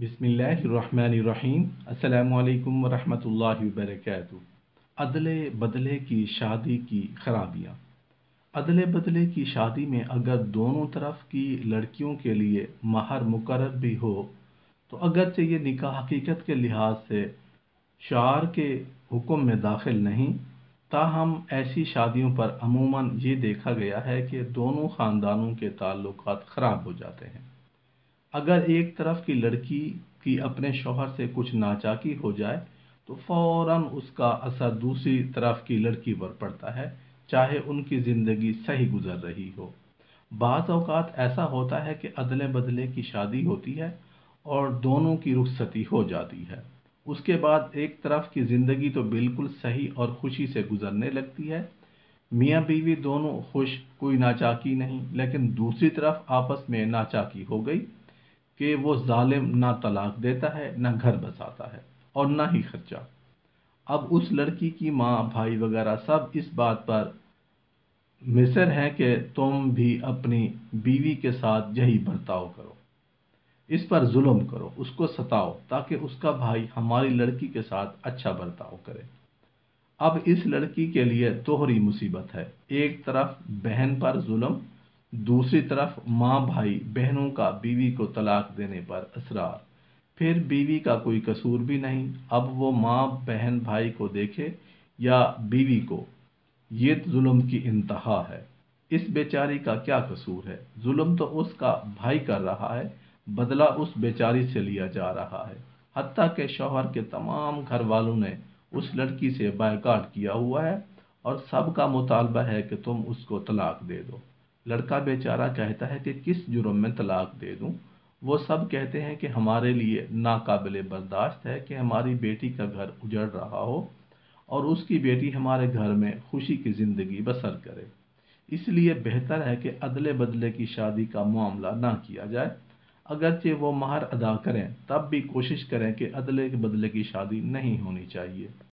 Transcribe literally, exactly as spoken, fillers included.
बिस्मिल्लाहिर्रहमानिर्रहीम। अस्सलामुअलैकुम वरहमतुल्लाहि वबरकातुहू। अदले बदले की शादी की खराबियाँ। अदले बदले की शादी में अगर दोनों तरफ की लड़कियों के लिए महर मुकर्रर भी हो तो अगरचे ये निकाह हकीकत के लिहाज से शार के हुक्म में दाखिल नहीं, ताहम ऐसी शादियों पर अमूमन ये देखा गया है कि दोनों ख़ानदानों के ताल्लुकात ख़राब हो जाते हैं। अगर एक तरफ की लड़की की अपने शौहर से कुछ नाचाकी हो जाए तो फौरन उसका असर दूसरी तरफ की लड़की पर पड़ता है, चाहे उनकी ज़िंदगी सही गुजर रही हो। बाज़ औक़ात ऐसा होता है कि अदले बदले की शादी होती है और दोनों की रुखसती हो जाती है। उसके बाद एक तरफ की ज़िंदगी तो बिल्कुल सही और खुशी से गुजरने लगती है, मियाँ बीवी दोनों खुश, कोई नाचाकी नहीं। लेकिन दूसरी तरफ आपस में नाचाकी हो गई कि वो जालिम ना तलाक देता है, ना घर बसाता है और ना ही खर्चा। अब उस लड़की की माँ, भाई वगैरह सब इस बात पर मिसर हैं कि तुम भी अपनी बीवी के साथ यही बर्ताव करो, इस पर जुल्म करो, उसको सताओ ताकि उसका भाई हमारी लड़की के साथ अच्छा बर्ताव करे। अब इस लड़की के लिए दोहरी मुसीबत है, एक तरफ बहन पर जुल्म, दूसरी तरफ माँ भाई बहनों का बीवी को तलाक देने पर असरार। फिर बीवी का कोई कसूर भी नहीं, अब वो माँ बहन भाई को देखे या बीवी को, ये जुल्म की इंतहा है। इस बेचारी का क्या कसूर है? जुल्म तो उसका भाई कर रहा है, बदला उस बेचारी से लिया जा रहा है। हत्ता के शौहर के तमाम घर वालों ने उस लड़की से बायकॉट किया हुआ है और सबका मुतालबा है कि तुम उसको तलाक दे दो। लड़का बेचारा कहता है कि किस जुर्म में तलाक दे दूं? वो सब कहते हैं कि हमारे लिए नाकाबिले बर्दाश्त है कि हमारी बेटी का घर उजड़ रहा हो और उसकी बेटी हमारे घर में खुशी की ज़िंदगी बसर करे। इसलिए बेहतर है कि अदले बदले की शादी का मामला ना किया जाए। अगरचे वो महर अदा करें तब भी कोशिश करें कि अदले बदले की शादी नहीं होनी चाहिए।